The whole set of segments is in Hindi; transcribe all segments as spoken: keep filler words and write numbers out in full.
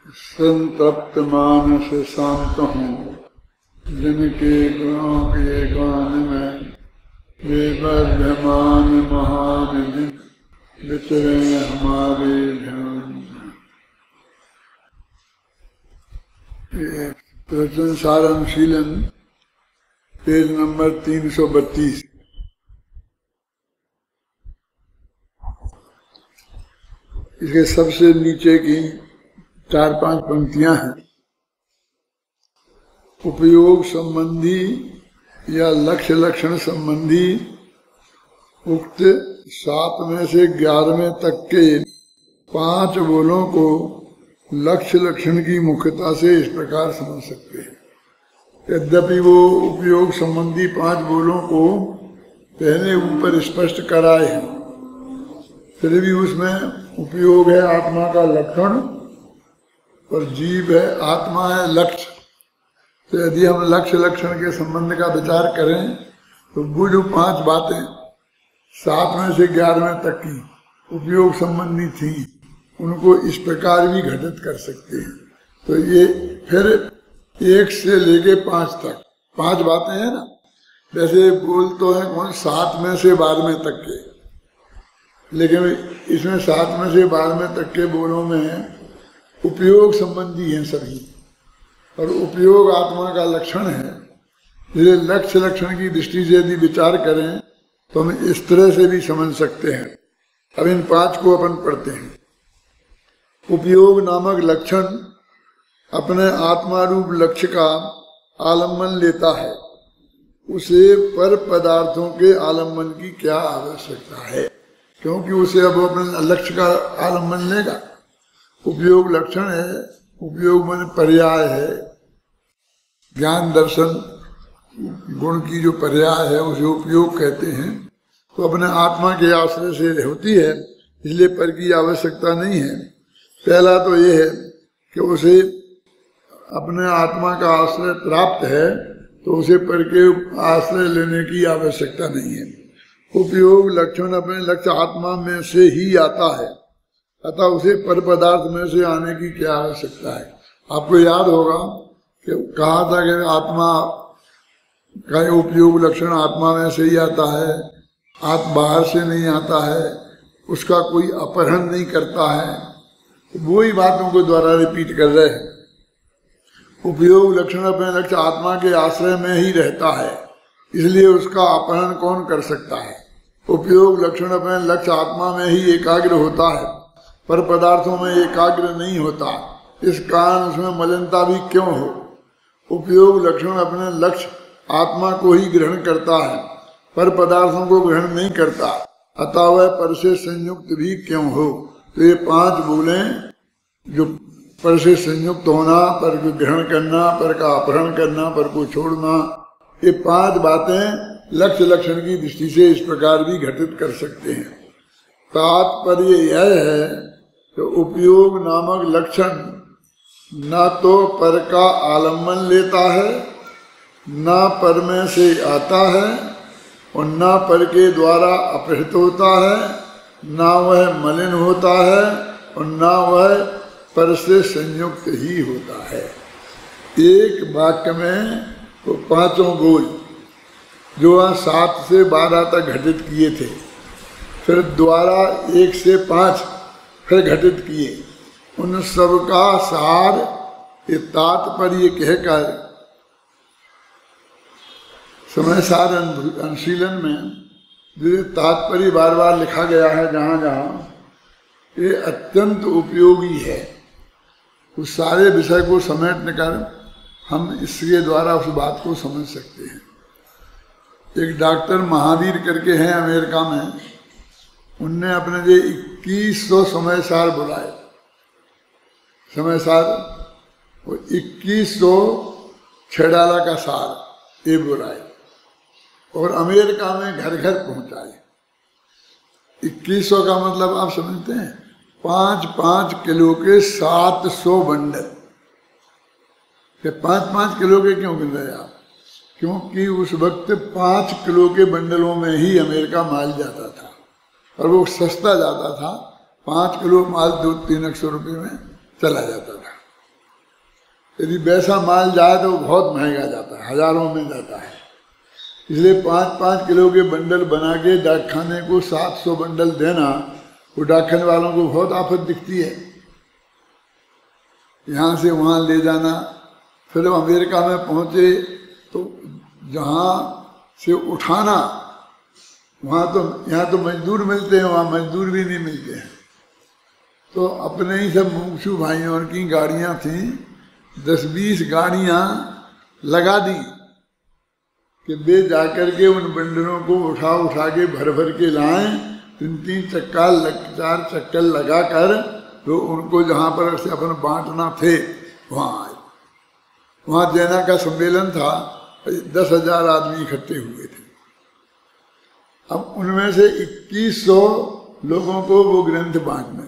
संतप्त मानस शांत हूँ, जिनके गुणों के गान में वे बद्यमान महान दिन विचरे हमारे ध्यान। प्रवचन सार अनुशीलन पेज नंबर तीन सौ बत्तीस। इसके सबसे नीचे की चार पांच पंक्तियां हैं। उपयोग संबंधी या लक्ष्य लक्षण संबंधी उक्त सात में से ग्यारहवें तक के पांच बोलों को लक्ष्य लक्षण की मुख्यता से इस प्रकार समझ सकते हैं। यद्यपि वो उपयोग संबंधी पांच बोलों को पहले ऊपर स्पष्ट कराए हैं, फिर भी उसमें उपयोग है आत्मा का लक्षण और जीव है आत्मा है लक्ष्य। तो यदि हम लक्ष्य लक्षण के संबंध का विचार करें तो वो जो पांच बातें सात में से ग्यारहवें तक की उपयोग संबंधी थी, उनको इस प्रकार भी घटित कर सकते हैं। तो ये फिर एक से लेके पांच तक पांच बातें हैं ना। वैसे बोल तो है कौन सात में से बारहवें तक के, लेकिन इसमें सात में से बारहवें तक के बोलों में उपयोग संबंधी हैं सभी, और उपयोग आत्मा का लक्षण है। इसलिए लक्ष्य लक्षण की दृष्टि से यदि विचार करें तो हम इस तरह से भी समझ सकते हैं। अब इन पांच को अपन पढ़ते हैं। उपयोग नामक लक्षण अपने आत्मा रूप लक्ष्य का आलम्बन लेता है। उसे पर पदार्थों के आलम्बन की क्या आवश्यकता है, क्योंकि उसे अब अपने लक्ष्य का आलम्बन लेगा। उपयोग लक्षण है, उपयोग माने पर्याय है, ज्ञान दर्शन गुण की जो पर्याय है उसे उपयोग कहते हैं। तो अपने आत्मा के आश्रय से होती है, इसलिए पर की आवश्यकता नहीं है। पहला तो ये है कि उसे अपने आत्मा का आश्रय प्राप्त है तो उसे पर के आश्रय लेने की आवश्यकता नहीं है। उपयोग लक्षण अपने लक्ष्य आत्मा में से ही आता है, अतः उसे पर पदार्थ में से आने की क्या आवश्यकता है। आपको याद होगा कि कहा था कि आत्मा का उपयोग लक्षण आत्मा में से ही आता है, आप बाहर से नहीं आता है, उसका कोई अपहरण नहीं करता है। वो ही बातों को द्वारा रिपीट कर रहे हैं। उपयोग लक्षण अपने लक्ष्य आत्मा के आश्रय में ही रहता है, इसलिए उसका अपहरण कौन कर सकता है। उपयोग लक्षण अपने लक्ष्य आत्मा में ही एकाग्र होता है, पर पदार्थों में एकाग्र नहीं होता। इस कारण उसमें मलिनता भी क्यों हो। उपयोग लक्षण अपने लक्ष्य आत्मा को ही ग्रहण करता है, पर पदार्थों को ग्रहण नहीं करता, अतः वह पर से संयुक्त भी क्यों हो। तो ये पांच बोले जो पर से संयुक्त होना, पर को ग्रहण करना, पर का अपहरण करना, पर को छोड़ना, ये पांच बातें लक्ष्य लक्षण की दृष्टि से इस प्रकार भी घटित कर सकते हैं। तात्पर्य यह है कि उपयोग नामक लक्षण न तो पर का आलम्बन लेता है, न पर में से आता है, और न पर के द्वारा अपहृत होता है, न वह मलिन होता है, और न वह पर से संयुक्त ही होता है। एक वाक्य में वो पांचों बोल जो वहाँ सात से बारह तक घटित किए थे, फिर द्वारा एक से पांच फिर घटित किए, उन सब का सार ये तात्पर्य कहकर समय सार अनुशीलन में जो तात्पर्य बार बार लिखा गया है जहाँ जहाँ, ये अत्यंत उपयोगी है। उस सारे विषय को समेटने कर हम इसके द्वारा उस बात को समझ सकते हैं। एक डॉक्टर महावीर करके हैं अमेरिका में, उनने अपने जो इक्कीस सौ समय सार बुलाए, समय सार वो इक्कीस सौ छेडाला का सार ये बुलाए और अमेरिका में घर घर पहुंचाए। इक्कीस सौ का मतलब आप समझते हैं, पांच पांच किलो के सात सौ बंडल। पांच पांच किलो के क्यों गिन रहे आप, क्योंकि उस वक्त पांच किलो के बंडलों में ही अमेरिका माल जाता था और वो सस्ता जाता था। पाँच किलो माल दो तीन सौ रुपये में चला जाता था। यदि वैसा माल जाए तो बहुत महंगा जाता है, हजारों में जाता है। इसलिए पाँच पाँच किलो के बंडल बना के डाकखाने को सात सौ बंडल देना, वो डाकखाने वालों को बहुत आफत दिखती है। यहाँ से वहाँ ले जाना, फिर अमेरिका में पहुँचे तो जहाँ से उठाना, वहाँ तो यहाँ तो मजदूर मिलते हैं, वहाँ मजदूर भी नहीं मिलते हैं। तो अपने ही सब मुंगशू भाइयों की गाड़ियाँ थीं, दस बीस गाड़ियाँ लगा दी कि वे जाकर के उन बंडलों को उठा उठा के भर भर के लाएं। तीन तीन चक्का लग चार चक्कर लगा कर तो उनको जहाँ पर से अपन बांटना थे वहाँ आए। वहाँ जैना का सम्मेलन था, दस हजार आदमी इकट्ठे हुए थे। अब उनमें से इक्कीस सौ लोगों को वो ग्रंथ बांटने,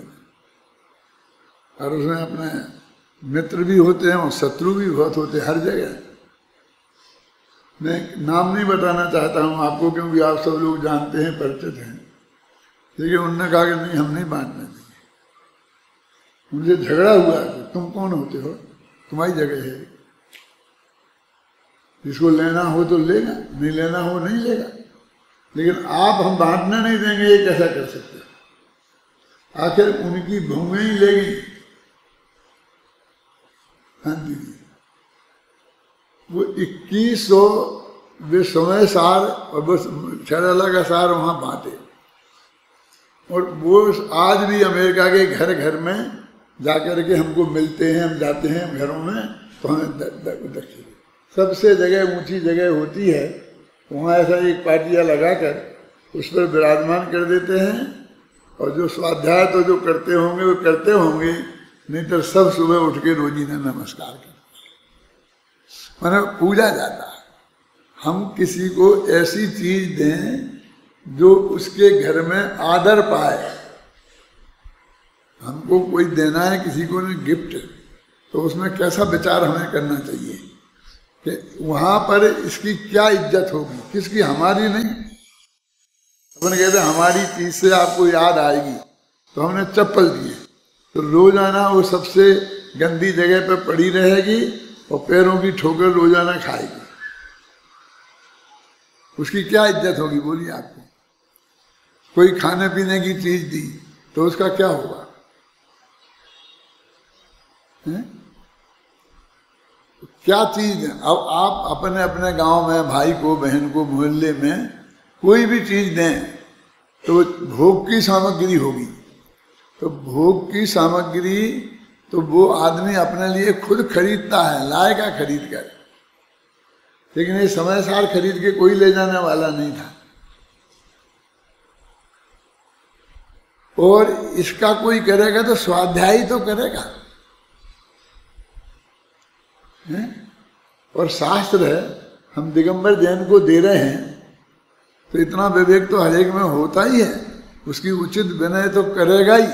और उसमें अपने मित्र भी होते हैं और शत्रु भी बहुत होते हैं हर जगह। मैं नाम नहीं बताना चाहता हूँ आपको, क्योंकि आप सब लोग जानते हैं, परिचित हैं। लेकिन उन्होंने कहा कि नहीं, हम नहीं बांटने देंगे। उनसे झगड़ा हुआ कि तुम कौन होते हो, तुम्हारी जगह है, जिसको लेना हो तो लेगा, नहीं लेना हो नहीं लेगा, लेकिन आप हम बांटने नहीं देंगे, ये कैसा कर सकते? आखिर उनकी भूमि ही लेगी। हाँ जी, वो इक्कीस सौ वे समय सार और बस शराला का सार वहाँ बांटे। और वो आज भी अमेरिका के घर घर में जाकर के हमको मिलते हैं, हम जाते हैं घरों में तो हमें दक्षिण सबसे जगह ऊंची जगह होती है, वहाँ ऐसा एक पाटिया लगाकर उस पर विराजमान कर देते हैं। और जो स्वाध्याय तो जो करते होंगे वो करते होंगे, नहीं तो सब सुबह उठ के रोजी ने नमस्कार करते, माने पूजा जाता है। हम किसी को ऐसी चीज दें जो उसके घर में आदर पाए। हमको कोई देना है किसी को ने गिफ्ट, तो उसमें कैसा विचार हमें करना चाहिए कि वहां पर इसकी क्या इज्जत होगी, किसकी, हमारी नहीं। अपन कहते हमारी चीज से आपको याद आएगी, तो हमने चप्पल दिए तो रोजाना वो सबसे गंदी जगह पर पड़ी रहेगी और पैरों की ठोकर रोजाना खाएगी, उसकी क्या इज्जत होगी बोलिए आपको। कोई खाने पीने की चीज दी तो उसका क्या होगा है? क्या चीज है? अब आप अपने अपने गांव में भाई को, बहन को, मोहल्ले में कोई भी चीज दें तो भोग की सामग्री होगी। तो भोग की सामग्री तो वो आदमी अपने लिए खुद खरीदता है, लाएगा खरीद कर, लेकिन ये समय सार खरीद के कोई ले जाने वाला नहीं था। और इसका कोई करेगा तो स्वाध्यायी तो करेगा है? और शास्त्र है, हम दिगंबर जैन को दे रहे हैं तो इतना विवेक तो हर एक में होता ही है, उसकी उचित विनय तो करेगा ही।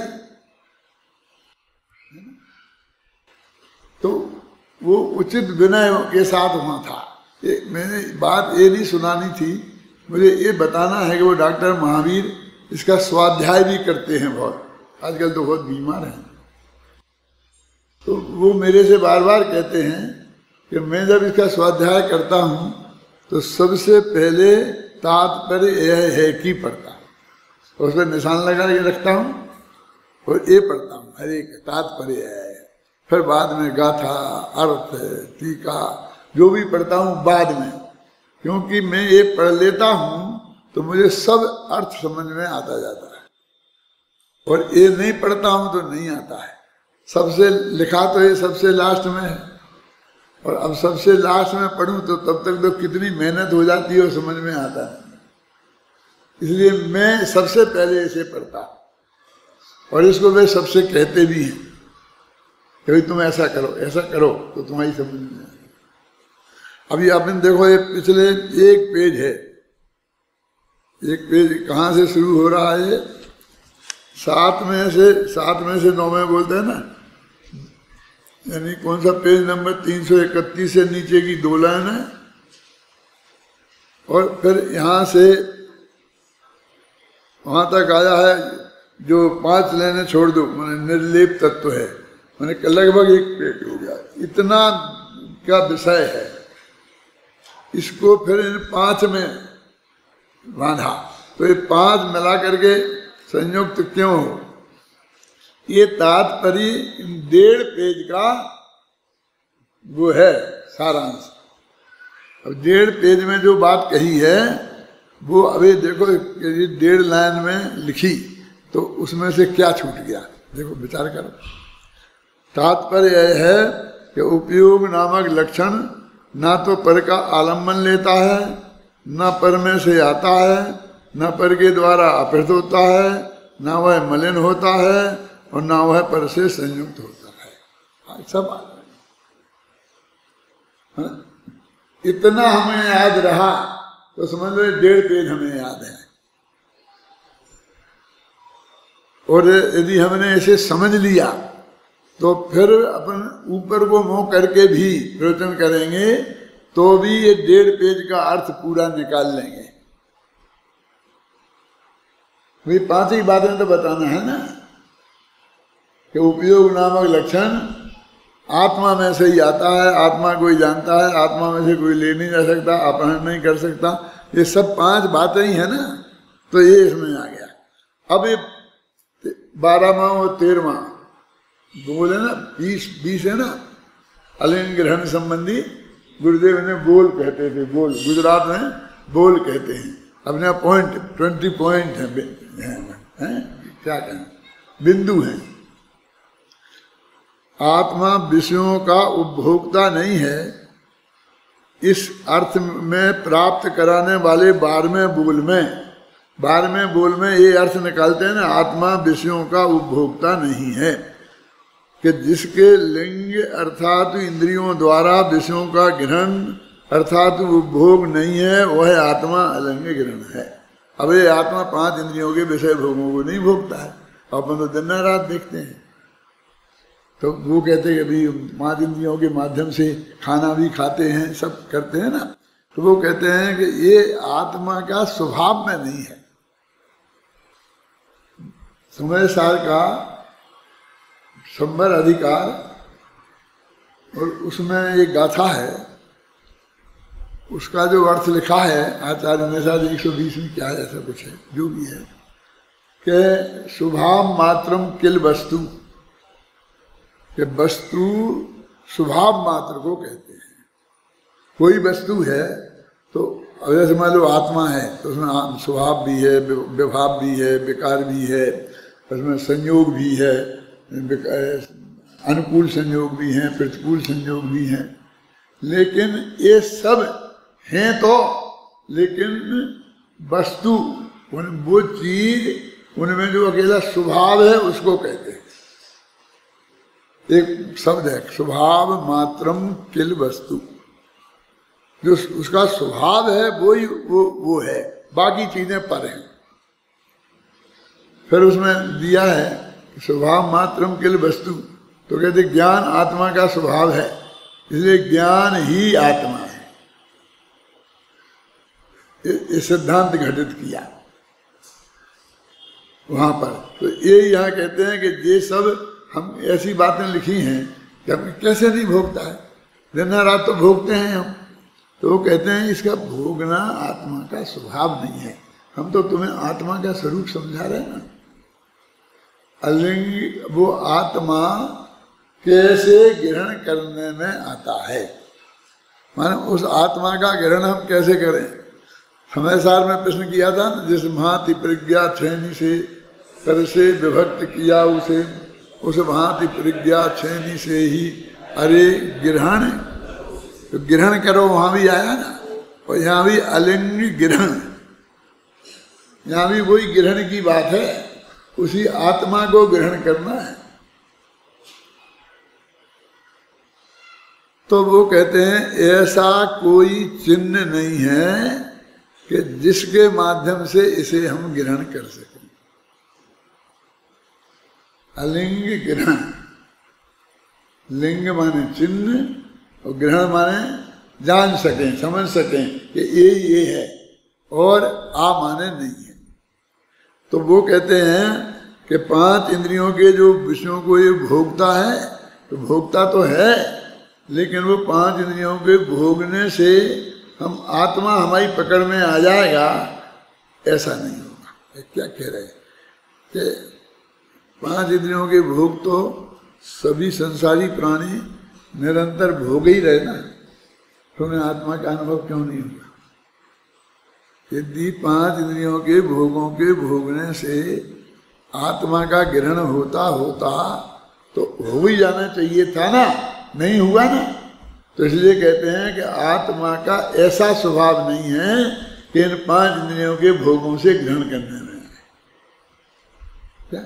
तो वो उचित विनय के साथ वहाँ था। ये मैंने बात ये नहीं सुनानी थी, मुझे ये बताना है कि वो डॉक्टर महावीर इसका स्वाध्याय भी करते हैं बहुत, आजकल तो बहुत बीमार हैं। तो वो मेरे से बार बार कहते हैं कि मैं जब इसका स्वाध्याय करता हूँ तो सबसे पहले तात्पर्य यह है कि पढ़ता हूँ, उस पर निशान लगा के रखता हूँ और ये पढ़ता हूँ, हर एक तात्पर्य है। फिर बाद में गाथा, अर्थ, टीका जो भी पढ़ता हूँ बाद में, क्योंकि मैं ये पढ़ लेता हूँ तो मुझे सब अर्थ समझ में आता जाता है, और ये नहीं पढ़ता हूँ तो नहीं आता है। सबसे लिखा तो ये सबसे लास्ट में है, और अब सबसे लास्ट में पढ़ूं तो तब तक तो कितनी मेहनत हो जाती है और समझ में आता है। इसलिए मैं सबसे पहले इसे पढ़ता, और इसको वे सबसे कहते भी हैं कि तुम ऐसा करो, ऐसा करो तो तुम्हारी समझ में आएगी। अभी आपने देखो ये पिछले एक पेज है, एक पेज कहाँ से शुरू हो रहा है, सात में से सात में से नौ में बोलते हैं ना, यानी कौन सा पेज नंबर तीन सौ इकतीस से नीचे की दो लाइन है, और फिर यहाँ से वहाँ तक आया है जो पांच लाइनें छोड़ दो, मैंने निर्लेप तत्व है, मैंने लगभग एक पेज हो गया। इतना का विषय है, इसको फिर इन पांच में बांधा। तो ये पांच मिला करके संयुक्त क्यों हो? ये तात्पर्य डेढ़ पेज का वो है सारांश। अब डेढ़ पेज में जो बात कही है वो अभी देखो, ये डेढ़ लाइन में लिखी तो उसमें से क्या छूट गया, देखो विचार करो। तात्पर्य यह है कि उपयोग नामक लक्षण ना तो पर का आलम्बन लेता है, न पर में से आता है, न पर के द्वारा अपहृत होता है, न वह मलिन होता है और न वह पर से संयुक्त होता है। सब हाँ? इतना हमें याद रहा तो समझ लो डेढ़ पेज हमें याद है। और यदि हमने ऐसे समझ लिया तो फिर अपन ऊपर को मुंह करके भी प्रवचन करेंगे तो भी ये डेढ़ पेज का अर्थ पूरा निकाल लेंगे। वही पांच ही बातें तो बताना है ना कि उपयोग नामक लक्षण आत्मा में से ही आता है, आत्मा कोई जानता है, आत्मा में से कोई ले नहीं जा सकता, अपहरण नहीं कर सकता। ये सब पांच बातें ही है ना, तो ये इसमें आ गया। अब ये बारहवां और तेरहवां बोले ना, बीस बीस है ना, अलिंग ग्रहण संबंधी गुरुदेव ने बोल कहते थे, बोल गुजरात में बोल कहते हैं। अपने पॉइंट ट्वेंटी पॉइंट है, है, है क्या कहना, बिंदु है। आत्मा विषयों का उपभोक्ता नहीं है, इस अर्थ में प्राप्त कराने वाले बारहवें बोल में बारहवें बोल में ये अर्थ निकालते हैं ना, आत्मा विषयों का उपभोक्ता नहीं है कि जिसके लिंग अर्थात इंद्रियों द्वारा विषयों का ग्रहण अर्थात उपभोग नहीं है, वह आत्मा अलिंग ग्रहण है। अब ये आत्मा पांच इंद्रियों के विषय भोगों को नहीं भोगता है, अपन तो दिन रात देखते हैं। तो वो कहते हैं कि अभी पांच इंद्रियों के माध्यम से खाना भी खाते हैं, सब करते हैं ना, तो वो कहते हैं कि ये आत्मा का स्वभाव में नहीं है। समय सार का संबर अधिकार और उसमें एक गाथा है, उसका जो अर्थ लिखा है आचार्य ने शायद एक सौ बीस में क्या है, ऐसा कुछ है, जो भी है कि स्वभाव मात्रम किल वस्तु, कि वस्तु स्वभाव मात्र को कहते हैं। कोई वस्तु है तो जैसे मान लो आत्मा है तो उसमें स्वभाव भी है, विभाव भी है, विकार भी है, उसमें संयोग भी है, अनुकूल संयोग भी हैं, प्रतिकूल संयोग भी हैं। लेकिन ये सब हैं तो, लेकिन वस्तु उन वो चीज उनमें जो अकेला स्वभाव है उसको कहते हैं। एक शब्द है स्वभाव मात्रम किल वस्तु, जो उसका स्वभाव है वो ही वो वो है, बाकी चीजें पर हैं। फिर उसमें दिया है स्वभाव मात्रम किल वस्तु, तो कहते ज्ञान आत्मा का स्वभाव है, इसलिए ज्ञान ही आत्मा है। ये सिद्धांत घटित किया वहां पर। तो ये यहाँ कहते हैं कि ये सब हम ऐसी बातें लिखी हैं कि हम कैसे नहीं भोगता है, दिन रात तो भोगते हैं हम। तो वो कहते हैं इसका भोगना आत्मा का स्वभाव नहीं है, हम तो तुम्हें आत्मा का स्वरूप समझा रहे हैं ना। अलिंग वो आत्मा कैसे ग्रहण करने में आता है, माने उस आत्मा का ग्रहण हम कैसे करें। समय सार में प्रश्न किया था ना, जिस भांति प्रज्ञा छेनी से कर से विभक्त किया उसे, उस भांति प्रज्ञा छेनी से ही अरे ग्रहण, तो ग्रहण करो वहां भी आया ना। और यहाँ भी अलिंग ग्रहण, यहाँ भी वही ग्रहण की बात है, उसी आत्मा को ग्रहण करना है। तो वो कहते हैं ऐसा कोई चिन्ह नहीं है कि जिसके माध्यम से इसे हम ग्रहण कर सकें। अलिंग ग्रहण, लिंग माने चिन्ह और ग्रहण माने जान सकें, समझ सकें कि ये ये है और आ माने नहीं है। तो वो कहते हैं कि पांच इंद्रियों के जो विषयों को ये भोगता है, तो भोगता तो है लेकिन वो पांच इंद्रियों के भोगने से हम आत्मा हमारी पकड़ में आ जाएगा, ऐसा नहीं होगा। ये क्या कह रहे हैं कि पांच इंद्रियों के भोग तो सभी संसारी प्राणी निरंतर भोग ही रहे ना, तो उन्हें आत्मा का अनुभव क्यों नहीं होगा? यदि पांच इंद्रियों के भोगों के भोगने से आत्मा का ग्रहण होता होता तो हो ही जाना चाहिए था ना, नहीं हुआ ना। तो इसलिए कहते हैं कि आत्मा का ऐसा स्वभाव नहीं है कि इन पांच इंद्रियों के भोगों से ग्रहण करने में क्या?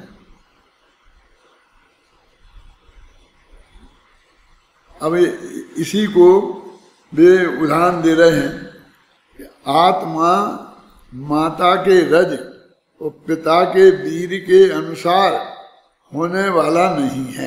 अब इसी को वे उदाहरण दे रहे हैं कि आत्मा माता के रज और पिता के वीर के अनुसार होने वाला नहीं है।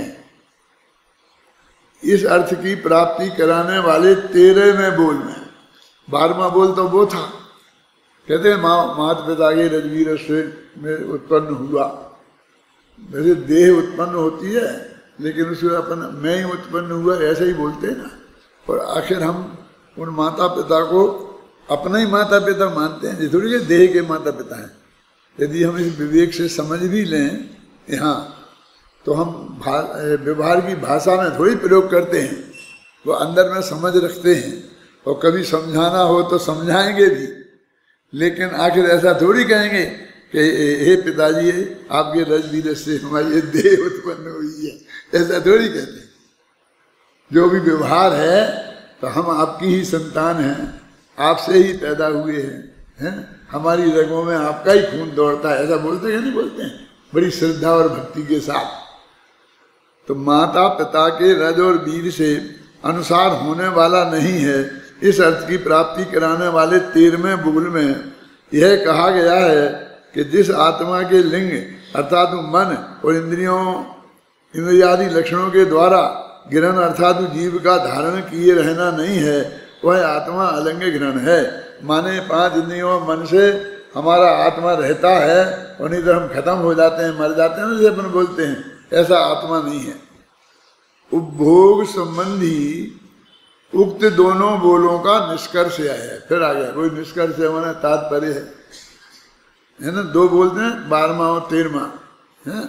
इस अर्थ की प्राप्ति कराने वाले तेरहवें बोल में, बारहवां बोल तो वो था, कहते हैं माँ माता पिता के रजवीर से में उत्पन्न हुआ। मेरे देह उत्पन्न होती है लेकिन उसमें अपन मैं ही उत्पन्न हुआ ऐसे ही बोलते हैं ना। और आखिर हम उन माता पिता को अपना ही माता पिता मानते हैं, थोड़ी के देह के माता पिता हैं। यदि हम इस विवेक से समझ भी लें यहाँ, तो हम व्यवहार की भाषा में थोड़ी प्रयोग करते हैं, वो अंदर में समझ रखते हैं और कभी समझाना हो तो समझाएंगे भी, लेकिन आखिर ऐसा थोड़ी कहेंगे कि हे पिताजी आपके रजवीर से हमारी देह उत्पन्न हुई है, ऐसा थोड़ी कहते हैं। जो भी व्यवहार है तो हम आपकी ही संतान हैं, आपसे ही पैदा हुए हैं, हैं? हमारी रगों में आपका ही खून दौड़ता है, ऐसा बोलते हैं नहीं बोलते हैं, बड़ी श्रद्धा और भक्ति के साथ। तो माता पिता के रज और वीर से अनुसार होने वाला नहीं है, इस अर्थ की प्राप्ति कराने वाले तेरहवें बोल में यह कहा गया है कि जिस आत्मा के लिंग अर्थात मन और इंद्रियों इंद्रियादि लक्षणों के द्वारा ग्रहण अर्थात जीव का धारण किए रहना नहीं है, वह आत्मा अलंग ग्रहण है। माने पांच इंद्रियों मन से हमारा आत्मा रहता है और नहीं तो हम खत्म हो जाते हैं, मर जाते हैं, जैसे अपन बोलते हैं, ऐसा आत्मा नहीं है। उपभोग संबंधी उक्त दोनों बोलों का निष्कर्ष है। फिर आ गया कोई निष्कर्ष होना तात्पर्य है, है ना। दो बोलते हैं बारहवां और तेरहवां है।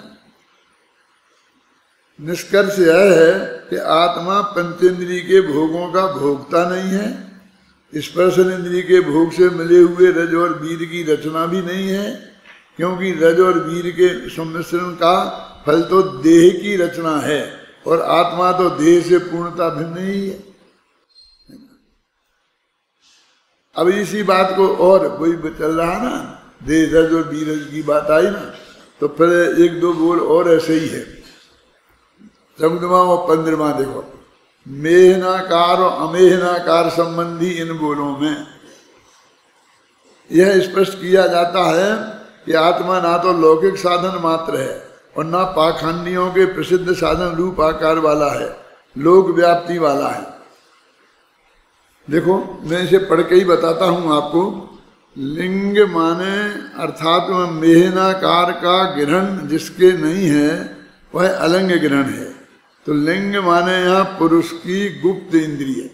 निष्कर्ष यह है कि आत्मा पंचेंद्रिय के भोगों का भोगता नहीं है, स्पर्शन इंद्रिय के भोग से मिले हुए रज और वीर की रचना भी नहीं है, क्योंकि रज और वीर के सम्मिश्रण का फल तो देह की रचना है और आत्मा तो देह से पूर्णता भिन्न ही है। अब इसी बात को और वही चल रहा ना, देह रज और वीर की बात आई ना, तो फिर एक दो बोल और ऐसे ही है। चौदहवां और पंद्रहवां देखो, मेहनाकार और अमेहनाकार संबंधी इन बोलों में यह स्पष्ट किया जाता है कि आत्मा ना तो लौकिक साधन मात्र है और ना पाखंडियों के प्रसिद्ध साधन रूप आकार वाला है, लोक व्याप्ति वाला है। देखो मैं इसे पढ़ के ही बताता हूं आपको। लिंग माने अर्थात मेहनाकार का ग्रहण जिसके नहीं है वह अलंग ग्रहण है। तो लिंग माने यहाँ पुरुष की गुप्त इंद्रिय,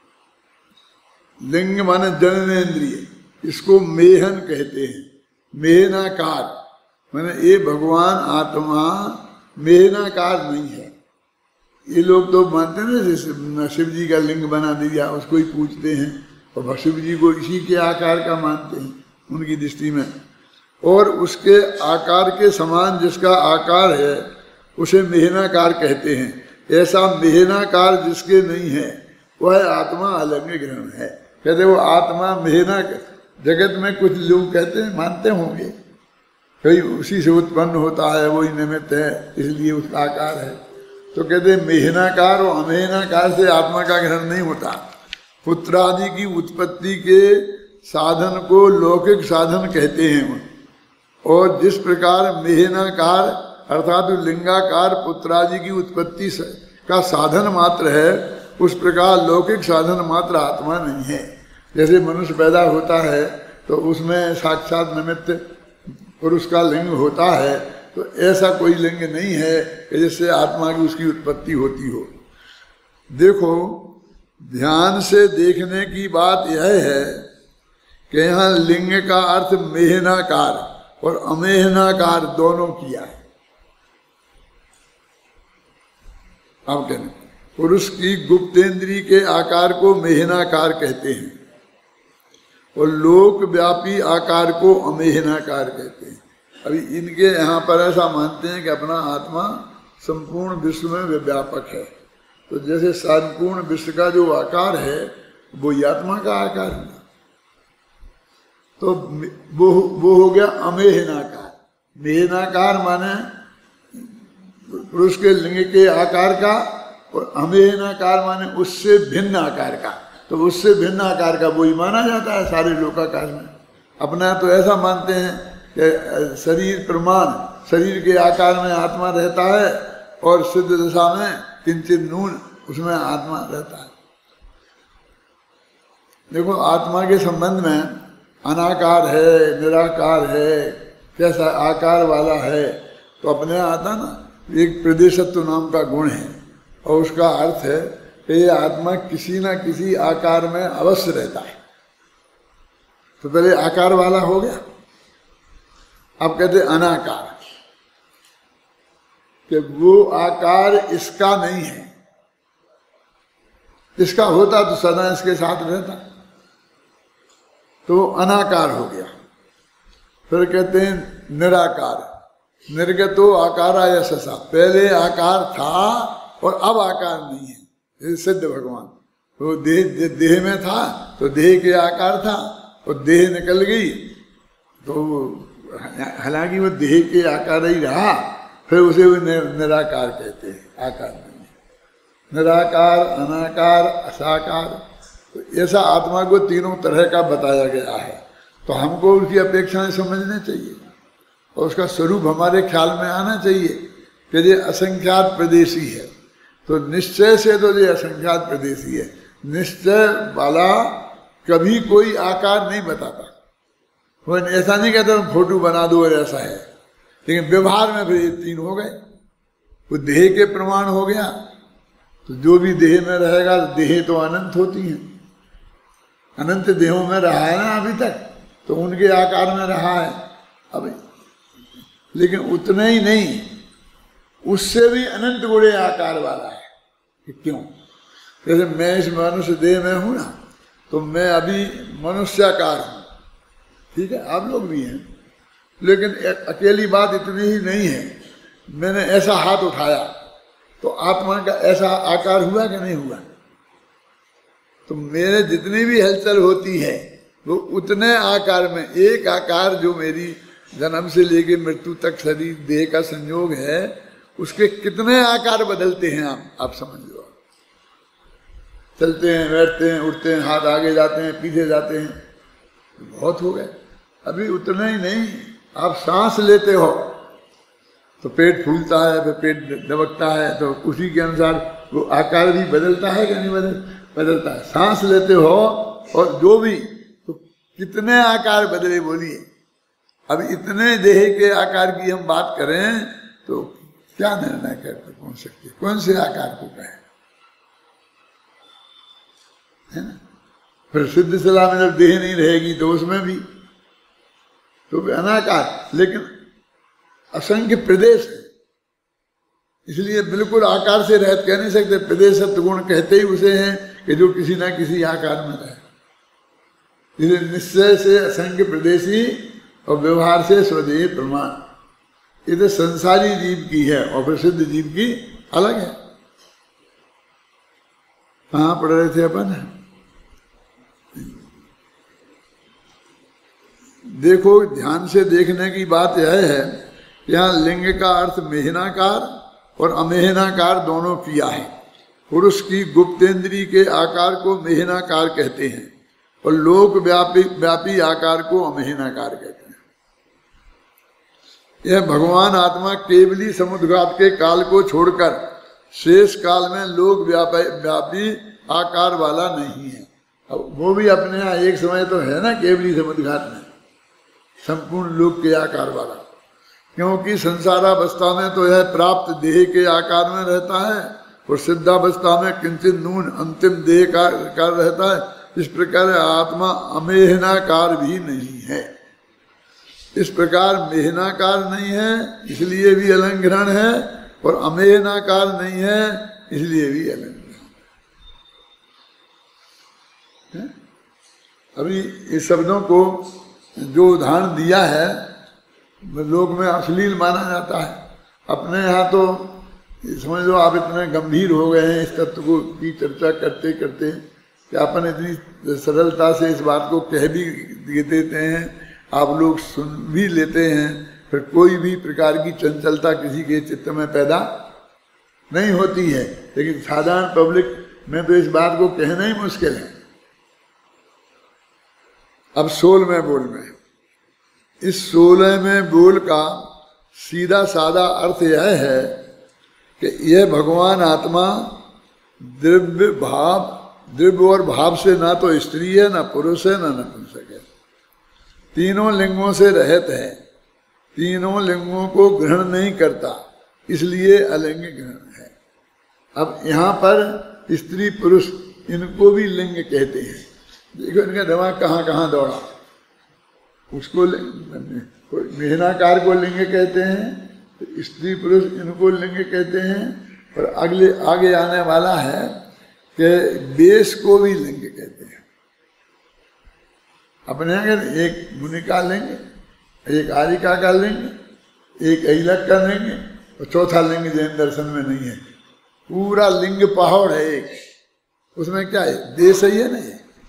लिंग माने जनन इंद्रिय, इसको मेहन कहते हैं। मेहनाकार माने ये भगवान आत्मा मेहनाकार नहीं है। ये लोग तो मानते हैं ना, जैसे शिव जी का लिंग बना दिया उसको ही पूजते हैं और शिव जी को इसी के आकार का मानते हैं उनकी दृष्टि में, और उसके आकार के समान जिसका आकार है उसे मेहनाकार कहते हैं। ऐसा मेहनाकार जिसके नहीं है वह आत्मा अलंग ग्रहण है। कहते वो आत्मा मेहना, जगत में कुछ लोग कहते हैं मानते होंगे कहीं उसी से उत्पन्न होता है, वही निमित्त है इसलिए उसका आकार है। तो कहते मेहनाकार और अमेहनाकार से आत्मा का ग्रहण नहीं होता। पुत्र आदि की उत्पत्ति के साधन को लौकिक साधन कहते हैं, और जिस प्रकार मेहनाकार अर्थात लिंगाकार पुत्रादि की उत्पत्ति का साधन मात्र है, उस प्रकार लौकिक साधन मात्र आत्मा नहीं है। जैसे मनुष्य पैदा होता है तो उसमें साक्षात निमित्त पुरुष का लिंग होता है, तो ऐसा कोई लिंग नहीं है कि जिससे आत्मा की उसकी उत्पत्ति होती हो। देखो, ध्यान से देखने की बात यह है कि यहाँ लिंग का अर्थ मेहनाकार और अमेहनाकार दोनों किया है। अब कहने पुरुष की गुप्तेंद्री के आकार को मेहनाकार कहते हैं और लोक व्यापी आकार को अमेहनाकार कहते हैं। अभी इनके यहाँ पर ऐसा मानते हैं कि अपना आत्मा संपूर्ण विश्व में व्यापक है, तो जैसे संपूर्ण विश्व का जो आकार है वो ही आत्मा का आकार है, तो वो वो हो गया अमेहनाकार। मेहनाकार माने पुरुष के लिंग के आकार का, और अमेहनाकार माने उससे भिन्न आकार का, तो उससे भिन्न आकार का वही माना जाता है सारे लोकाकार में। अपना तो ऐसा मानते हैं कि शरीर प्रमाण, शरीर के आकार में आत्मा रहता है और सिद्ध दशा में किंचित नून उसमें आत्मा रहता है। देखो, आत्मा के संबंध में अनाकार है, निराकार है, कैसा आकार वाला है, तो अपने आता ना एक प्रदेशत्व नाम का गुण है, और उसका अर्थ है कि ये आत्मा किसी ना किसी आकार में अवश्य रहता है। तो पहले आकार वाला हो गया, अब कहते अनाकार, कि वो आकार इसका नहीं है, इसका होता तो सदा इसके साथ रहता, तो अनाकार हो गया। फिर कहते हैं निराकार, निर्गतो आकारा यशसा, पहले आकार था और अब आकार नहीं है, ये सिद्ध भगवान। वो देह देह में था तो देह के आकार था, और देह निकल गई तो हालांकि वो देह के आकार ही रहा, फिर उसे वो निराकार कहते हैं, आकार नहीं। निराकार, अनाकार, असाकार, तो ऐसा आत्मा को तीनों तरह का बताया गया है। तो हमको उसकी अपेक्षाएं समझनी चाहिए और उसका स्वरूप हमारे ख्याल में आना चाहिए कि ये असंख्यात प्रदेशी है, तो निश्चय से तो ये असंख्यात प्रदेशी है। निश्चय वाला कभी कोई आकार नहीं बताता, वो ऐसा नहीं कहता फोटो बना दो और ऐसा है, लेकिन व्यवहार में फिर ये तीन हो गए। वो देह के प्रमाण हो गया, तो जो भी देह में रहेगा, देह तो अनंत होती है, अनंत देहों में रहा है ना अभी तक, तो उनके आकार में रहा है अभी, लेकिन उतना ही नहीं, उससे भी अनंत गुणे आकार वाला है। कि क्यों? जैसे मैं इस मनुष्य देह में हूं ना, तो मैं अभी मनुष्याकार हूं, ठीक है, आप लोग भी हैं, लेकिन अकेली बात इतनी ही नहीं है, मैंने ऐसा हाथ उठाया तो आत्मा का ऐसा आकार हुआ कि नहीं हुआ? तो मेरे जितनी भी हलचल होती है वो उतने आकार में, एक आकार जो मेरी जन्म से लेकर मृत्यु तक शरीर देह का संयोग है, उसके कितने आकार बदलते हैं आप आप समझ लो। चलते हैं, बैठते हैं, उठते हैं, हाथ आगे जाते हैं, पीछे जाते हैं, बहुत हो गए। अभी उतना ही नहीं, आप सांस लेते हो तो पेट फूलता है, फिर पेट दबकता है, तो उसी के अनुसार वो आकार भी बदलता है कि नहीं बदल बदलता है। सांस लेते हो और जो भी, तो कितने आकार बदले बोलिए। अब इतने देह के आकार की हम बात करें तो क्या निर्णय करते पहुंच सकते, कौन से आकार को कहें, है ना? फिर सिद्ध सलाह में जब देह नहीं रहेगी तो उसमें भी तो भी अनाकार, लेकिन असंख्य प्रदेश है, इसलिए बिल्कुल आकार से रहत कह नहीं सकते। प्रदेश गुण कहते ही उसे हैं कि जो किसी ना किसी आकार में रहे, इसलिए निश्चय से असंख्य प्रदेशी और व्यवहार से स्वदेह प्रमाण, ये तो संसारी जीव की है और प्रसिद्ध जीव की अलग है। कहाँ पढ़ रहे थे अपन? देखो, ध्यान से देखने की बात यह है, यहाँ लिंग का अर्थ मेहनाकार और अमेहनाकार दोनों किया है। पुरुष की गुप्तेंद्री के आकार को मेहनाकार कहते हैं और लोक व्यापी व्यापी आकार को अमेहनाकार कहते हैं। यह भगवान आत्मा केवली समुद्घात के काल को छोड़कर शेष काल में लोक व्यापी आकार वाला नहीं है। अब वो भी अपने यहाँ एक समय तो है ना केवली समुद्घात में, संपूर्ण लोक के आकार वाला, क्योंकि संसारावस्था में तो यह प्राप्त देह के आकार में रहता है और सिद्धावस्था में किंचित नून अंतिम देह का, का रहता है। इस प्रकार आत्मा अमेहनाकार भी नहीं है। इस प्रकार मेहनाकार नहीं है इसलिए भी अलंघ्रण है, और अमेहनाकार नहीं है इसलिए भी अलंघ्रण है। अभी इस शब्दों को जो उदाहरण दिया है लोक में अश्लील माना जाता है। अपने यहाँ तो समझ लो आप इतने गंभीर हो गए हैं इस तत्व को की चर्चा करते करते कि अपन इतनी सरलता से इस बात को कह भी देते हैं, आप लोग सुन भी लेते हैं, फिर कोई भी प्रकार की चंचलता किसी के चित्त में पैदा नहीं होती है। लेकिन साधारण पब्लिक में तो इस बात को कहना ही मुश्किल है। अब सोलहवें बोल में, इस सोलहवें बोल का सीधा साधा अर्थ यह है कि यह भगवान आत्मा द्रव्य भाव, द्रव्य और भाव से ना तो स्त्री है, ना पुरुष है, ना नपुंसक है, तीनों लिंगों से रहित है, तीनों लिंगों को ग्रहण नहीं करता, इसलिए अलिंग ग्रहण है। अब यहाँ पर स्त्री पुरुष इनको भी लिंग कहते हैं। देखो इनका दिमाग कहाँ कहाँ दौड़ा। उसको मेहनाकार को लिंग कहते हैं, तो स्त्री पुरुष इनको लिंग कहते हैं, और अगले आगे आने वाला है कि बेस को भी लिंग कहते हैं। अपने अगर एक मुनि का लिंग, एक आरिका का लिंग, एक ऐलक का लिंग, और चौथा लिंग जैन दर्शन में नहीं है। पूरा लिंग पहाड़ है एक, उसमें क्या है, देश ही है ना,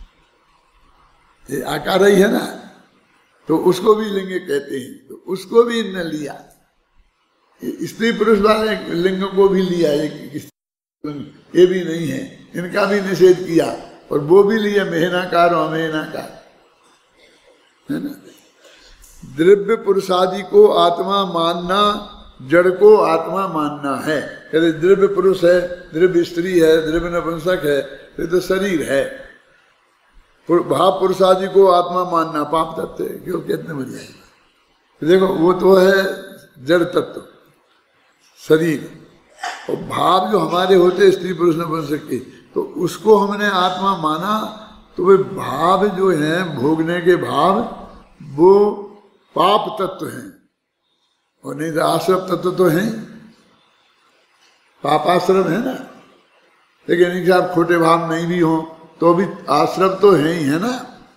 ये आकार ही है ना, तो उसको भी लिंग कहते हैं। तो उसको भी इनने लिया, स्त्री पुरुष वाले लिंग को भी लिया, एक ये भी नहीं है, इनका भी निषेध किया, और वो भी लिया मेहनाकार और अमेहनाकार, है ना। द्रव्य पुरुषादि को आत्मा मानना जड़ को आत्मा मानना है। कहते द्रव्य पुरुष है, द्रव्य स्त्री है, द्रव्य नपुंसक है, ये तो शरीर है। भाव पुरुषादि को आत्मा मानना पाप तत्व है, क्यों कितने बढ़िया। देखो वो तो है जड़ तत्व शरीर, और भाव जो हमारे होते स्त्री पुरुष नपुंसक के, तो उसको हमने आत्मा माना, तो वे भाव जो हैं भोगने के भाव वो पाप तत्व हैं, और नहीं तो आश्रम तत्व तो हैं, पापाश्रम है ना। लेकिन इनके आप खोटे भाव नहीं भी हों तो भी आश्रम तो है ही, है ना।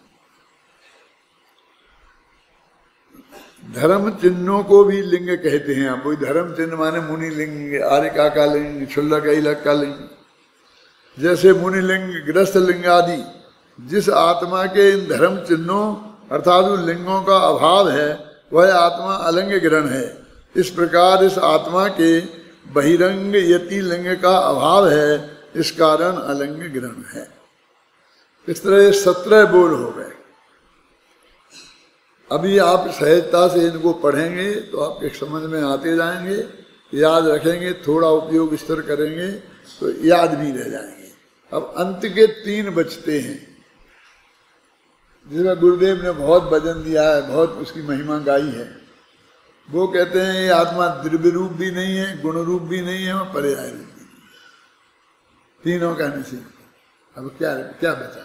धर्म चिन्हों को भी लिंग कहते हैं। आप वही धर्म चिन्ह माने मुनि लिंग, आरिका का लिंग, क्षुल्लक ऐलक का लिंग। जैसे मुनि लिंग, गृहस्थ लिंग आदि, जिस आत्मा के इन धर्म चिन्हों अर्थात उन लिंगों का अभाव है वह आत्मा अलंग ग्रहण है। इस प्रकार इस आत्मा के बहिरंग यति लिंग का अभाव है, इस कारण अलंग ग्रहण है। इस तरह ये सत्रह बोल हो गए। अभी आप सहजता से इनको पढ़ेंगे तो आपके समझ में आते जाएंगे, याद रखेंगे, थोड़ा उपयोग स्तर करेंगे तो याद भी रह जाएंगे। अब अंत के तीन बचते हैं, जिसका गुरुदेव ने बहुत भजन दिया है, बहुत उसकी महिमा गाई है। वो कहते हैं ये आत्मा द्रव्य रूप भी नहीं है, गुण रूप भी नहीं है, और पर्याय रूप भी नहीं है। तीनों का निषेध। अब क्या क्या बचा?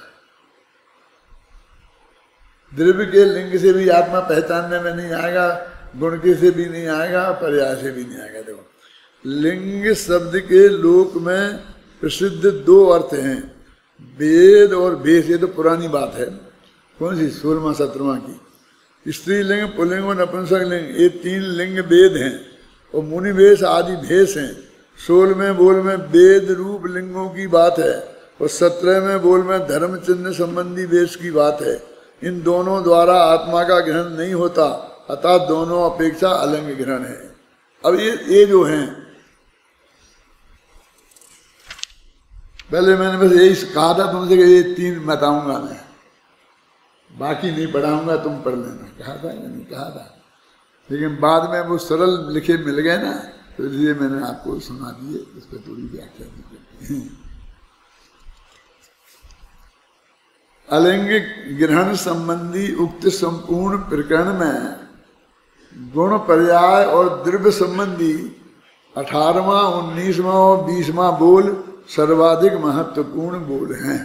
द्रव्य के लिंग से भी आत्मा पहचानने में नहीं आएगा, गुण के से भी नहीं आएगा, पर्याय से भी नहीं आएगा। देखो लिंग शब्द के लोक में प्रसिद्ध दो अर्थ हैं, वेद और भेष। ये तो पुरानी बात है, कौन सी सोलहवां सत्रहवां की। स्त्रीलिंग, पुल्लिंग और नपुंसक लिंग, ये तीन लिंग वेद हैं, और मुनि वेश आदि भेष हैं। सोलहवें बोल में वेद रूप लिंगों की बात है, और सत्रहवें बोल में धर्म चिन्ह संबंधी वेश की बात है। इन दोनों द्वारा आत्मा का ग्रहण नहीं होता, अतः दोनों अपेक्षा अलंग ग्रहण है। अब ये ये जो हैं, पहले मैंने बस यही कहा था तुमसे कि ये तीन बताऊंगा मैं, बाकी नहीं पढ़ाऊंगा, तुम पढ़ लेना। कहा था या नहीं कहा था? लेकिन बाद में वो सरल लिखे मिल गए ना, तो इसलिए मैंने आपको सुना दिए, इस पर थोड़ी व्याख्या दी। अलैंगिक ग्रहण संबंधी उक्त संपूर्ण प्रकरण में गुण पर्याय और द्रव्य संबंधी अठारहवां, उन्नीसवां और बीसवां बोल सर्वाधिक महत्वपूर्ण बोल हैं।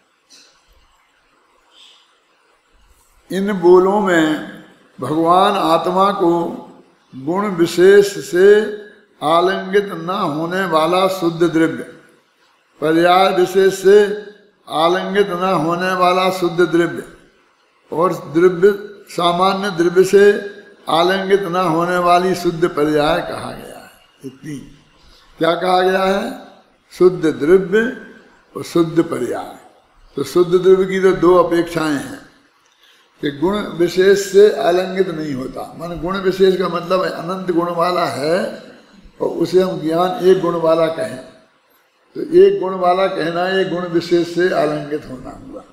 इन बोलों में भगवान आत्मा को गुण विशेष से आलिंगित न होने वाला शुद्ध द्रव्य, पर्याय विशेष से आलिंगित न होने वाला शुद्ध द्रव्य और द्रव्य सामान्य द्रव्य से आलिंगित न होने वाली शुद्ध पर्याय कहा गया है। इतनी क्या कहा गया है? शुद्ध द्रव्य और शुद्ध पर्याय। तो शुद्ध द्रव्य की तो दो अपेक्षाएं हैं कि गुण विशेष से आलिंगित नहीं होता। मान गुण विशेष का मतलब है अनंत गुण वाला है और उसे हम ज्ञान एक गुण वाला कहें, तो एक गुण वाला कहना एक गुण विशेष से आलिंगित होना हुआ।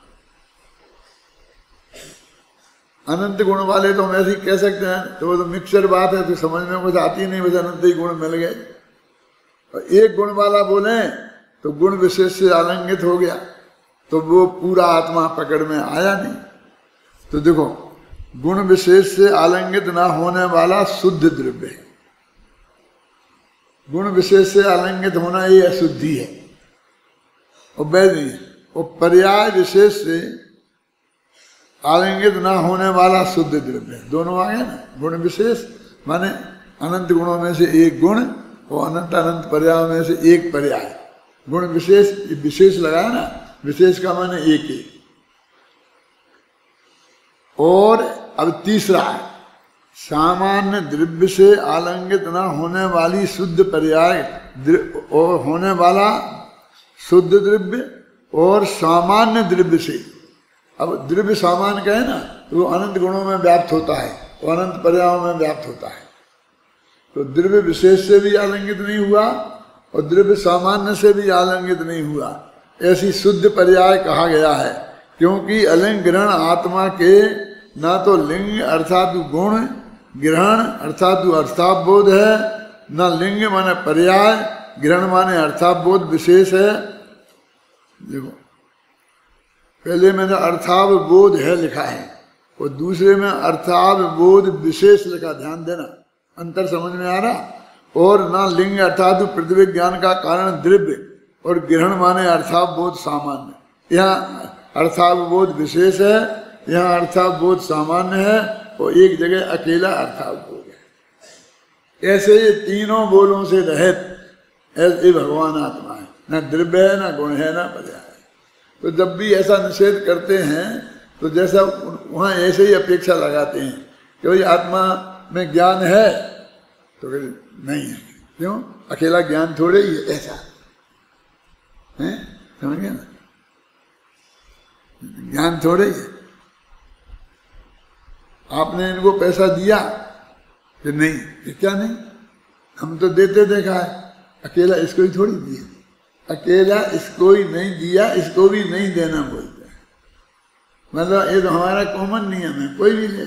अनंत गुण वाले तो हम ऐसे ही कह सकते हैं, तो वो तो मिक्सर बात है, तो समझ में कुछ आती नहीं, बस अनंत ही गुण मिल गए। और एक गुण वाला बोले तो गुण विशेष से आलिंगित हो गया, तो वो पूरा आत्मा पकड़ में आया नहीं। तो देखो, गुण विशेष से आलिंगित ना होने वाला शुद्ध द्रव्य है। गुण विशेष से आलिंगित होना ये अशुद्धि है और वैध नहीं है। और पर्याय विशेष से आलिंगित ना होने वाला शुद्ध द्रव्य है। दोनों आ गए ना। गुण विशेष माने अनंत गुणों में से एक गुण और अनंत अनंत पर्याय में से एक पर्याय। गुण विशेष, विशेष लगाया ना, विशेष का माने एक ही। और अब तीसरा है सामान्य द्रव्य से आलिंगित न होने वाली शुद्ध पर्याय और होने वाला शुद्ध द्रव्य और सामान्य द्रव्य से। अब द्रव्य सामान्य कहे ना, तो वो अनंत गुणों में व्याप्त होता है और अनंत पर्यायों में व्याप्त होता है। तो द्रव्य विशेष से भी आलिंगित नहीं हुआ और द्रव्य सामान्य से भी आलिंगित नहीं हुआ, ऐसी शुद्ध पर्याय कहा गया है। क्योंकि अलिंग ग्रहण आत्मा के ना तो लिंग अर्थात गुण ग्रहण अर्थात अर्थाबोध है, न लिंग माने पर्याय, ग्रहण माने अर्थाबोध विशेष है। देखो, पहले मैंने अर्थावबोध है लिखा है और दूसरे में अर्थावबोध विशेष लिखा, ध्यान देना, अंतर समझ में आ रहा। और ना लिंग अर्थात पृथ्वी ज्ञान का कारण द्रव्य और ग्रहण माने अर्थावबोध सामान्य। यहाँ अर्थावबोध विशेष है, यहाँ अर्थावबोध सामान्य है और एक जगह अकेला अर्थावबोध है। ऐसे ये तीनों बोलों से रहित ऐसे भगवान आत्मा है, न द्रव्य है, न गुण है, न पर्याय है। तो जब भी ऐसा निषेध करते हैं तो जैसा वहाँ ऐसे ही अपेक्षा लगाते हैं कि भाई आत्मा में ज्ञान है, तो नहीं है। क्यों? अकेला ज्ञान थोड़े ही है, ऐसा है, समझ गया ना? ज्ञान थोड़े ही है। आपने इनको पैसा दिया कि नहीं, ये क्या नहीं, हम तो देते देखा है, अकेला इसको ही थोड़ी दिया, अकेला इसको ही नहीं दिया, इसको भी नहीं देना बोलते हैं। मतलब ये तो हमारा कॉमन नियम है, कोई भी ले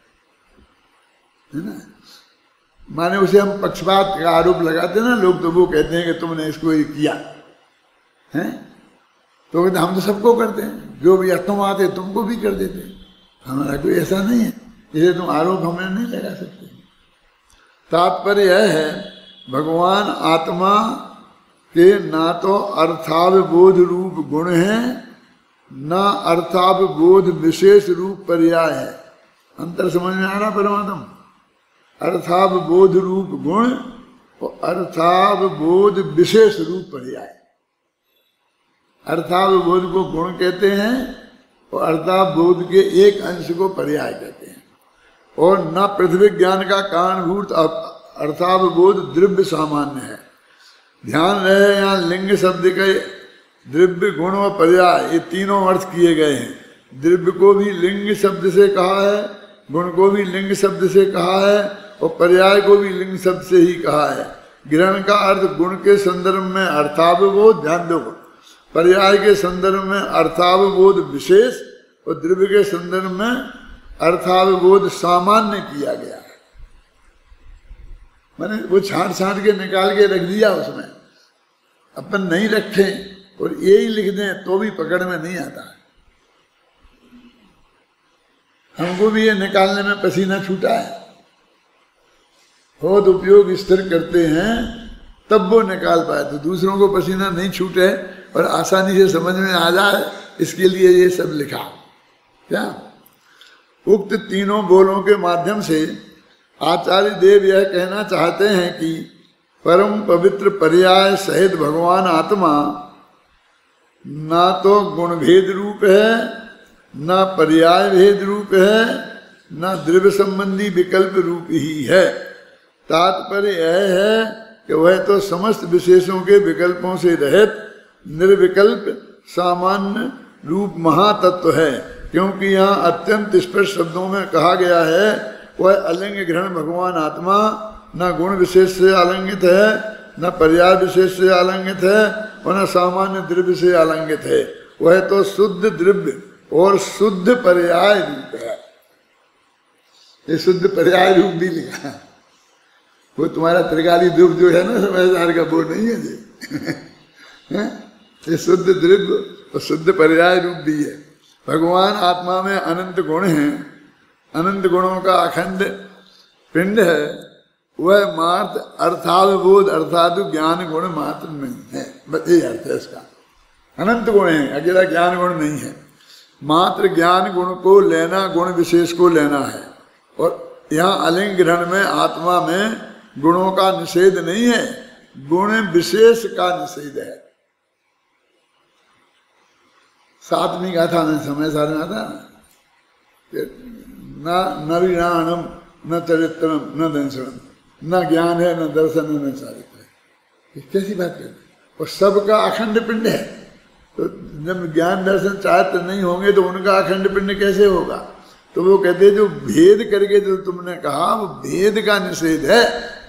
है ना। माने उसे हम पक्षपात का आरोप लगाते ना लोग, तो वो कहते हैं कि तुमने इसको ही किया है, तो कहते हम तो सबको करते हैं, जो भी तुम आते तुमको भी कर देते हैं, हमारा कोई ऐसा नहीं है, इसे तुम आरोप हमें नहीं लगा सकते। तात्पर्य यह है भगवान आत्मा के ना तो अर्थावबोध रूप गुण है, ना अर्थावबोध विशेष रूप पर्याय है। अंतर समझ में आ रहा परमात्मा? अर्थावबोध रूप गुण और अर्थावबोध विशेष रूप पर्याय। अर्थावबोध को गुण कहते हैं और अर्थावबोध के एक अंश को पर्याय कहते हैं। और न पृथ्वी ज्ञान का कारणभूत अर्थावबोध द्रव्य सामान्य है। ध्यान रहे, यहाँ लिंग शब्द के द्रव्य गुण और पर्याय ये तीनों अर्थ किए गए हैं। द्रव्य को भी लिंग शब्द से कहा है, गुण को भी लिंग शब्द से कहा है और पर्याय को भी लिंग शब्द से ही कहा है। ग्रहण का अर्थ गुण के संदर्भ में अर्थावबोध, ध्यान दो, पर्याय के संदर्भ में अर्थावबोध विशेष और द्रव्य के संदर्भ में अर्थावबोध सामान्य किया गया है। मैंने वो छांट छांट के निकाल के रख दिया उसमें, अपन नहीं रखे और यही लिख दें तो भी पकड़ में नहीं आता। हमको भी ये निकालने में पसीना छूटा है। बहुत उपयोग स्थिर करते हैं तब वो निकाल पाए। तो दूसरों को पसीना नहीं छूटे और आसानी से समझ में आ जाए, इसके लिए ये सब लिखा। क्या उक्त तीनों बोलों के माध्यम से आचार्य देव यह कहना चाहते हैं कि परम पवित्र पर्याय सहित भगवान आत्मा ना तो गुण भेद रूप है, ना पर्याय भेद रूप है, ना द्रव्य संबंधी विकल्प रूप ही है। तात्पर्य यह है कि वह तो समस्त विशेषों के विकल्पों से रहित निर्विकल्प सामान्य रूप महातत्व है। क्योंकि यहाँ अत्यंत स्पष्ट शब्दों में कहा गया है वह अलिंग ग्रहण भगवान आत्मा न गुण विशेष से आलंगित है, न पर्याय विशेष से आलंगित है और न सामान्य द्रव्य से आलंगित है। वह तो शुद्ध द्रव्य और शुद्ध पर्याय रूप है। ये शुद्ध पर्याय रूप भी लिखा। वो तुम्हारा त्रिकाली द्रव्य जो है ना समझदार का वो नहीं है जी। ये शुद्ध द्रव्य और शुद्ध पर्याय रूप भी है। भगवान आत्मा में अनंत गुण हैं, अनंत गुणों का अखंड पिंड है। वह मात्र अर्थात बोध अर्थात ज्ञान गुण मात्र नहीं है, बस ये अर्थ है इसका। अनंत गुण है, अकेला ज्ञान गुण नहीं है। मात्र ज्ञान गुण को लेना, गुण विशेष को लेना है। और यहाँ अलिंग ग्रहण में आत्मा में गुणों का निषेध नहीं है, गुण विशेष का निषेध है। साथ में कहा था ना, समय सारे में आता न नरिणाणम न चरित्रम न दंशनम, न ज्ञान है न दर्शन है न चारित्र है। कैसी बात करते? और सबका अखंड पिंड है। तो जब ज्ञान दर्शन चारित्र नहीं होंगे तो उनका अखंड पिंड कैसे होगा? तो वो कहते जो भेद करके जो तुमने कहा वो भेद का निषेध है।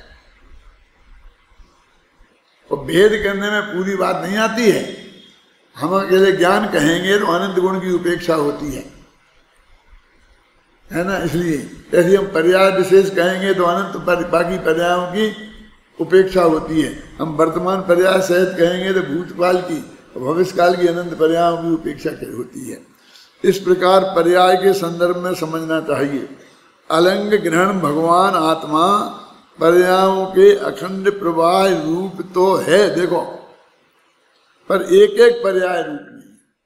और भेद करने में पूरी बात नहीं आती है। हम अकेले ज्ञान कहेंगे तो अनंत गुण की उपेक्षा होती है, है ना। इसलिए ऐसे हम पर्याय विशेष कहेंगे तो अनंत पर, बाकी पर्यायों की उपेक्षा होती है। हम वर्तमान पर्याय सहित कहेंगे तो भूतकाल की और भविष्यकाल की अनंत पर्यायों की उपेक्षा होती है। इस प्रकार पर्याय के संदर्भ में समझना चाहिए। अलंग ग्रहण भगवान आत्मा पर्यायों के अखंड प्रवाह रूप तो है, देखो, पर एक एक पर्याय रूप नहीं।